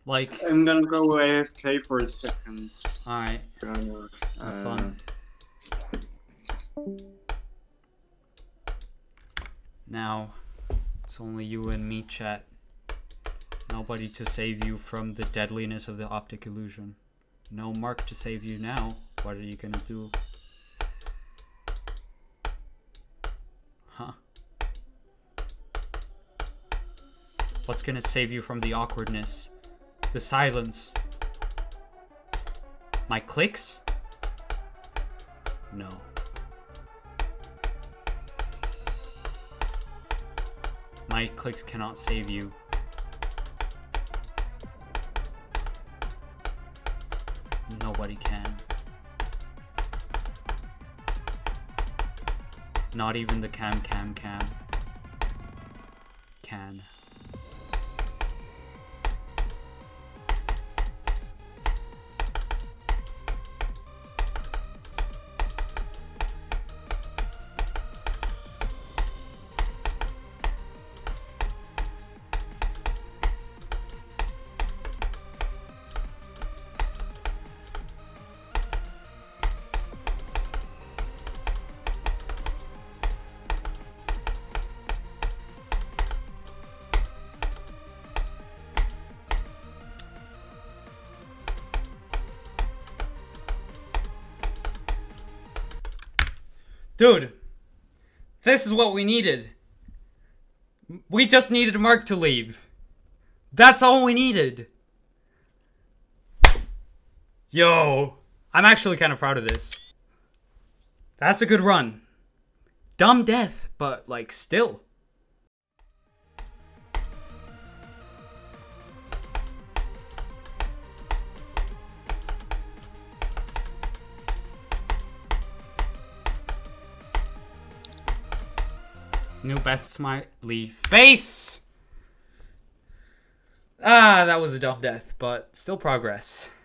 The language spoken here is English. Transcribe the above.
Like, I'm gonna go AFK for a second. alright. Have fun. Now, it's only you and me, chat. Nobody to save you from the deadliness of the optic illusion. No Mark to save you now. What are you gonna do? Huh? What's gonna save you from the awkwardness? The silence? My clicks? No. My clicks cannot save you. Nobody can. Not even the cam can. Dude, this is what we needed. We just needed Mark to leave. That's all we needed. Yo, I'm actually kind of proud of this. That's a good run. Dumb death, but like still. New best smiley face! Ah, that was a dumb death, but still progress.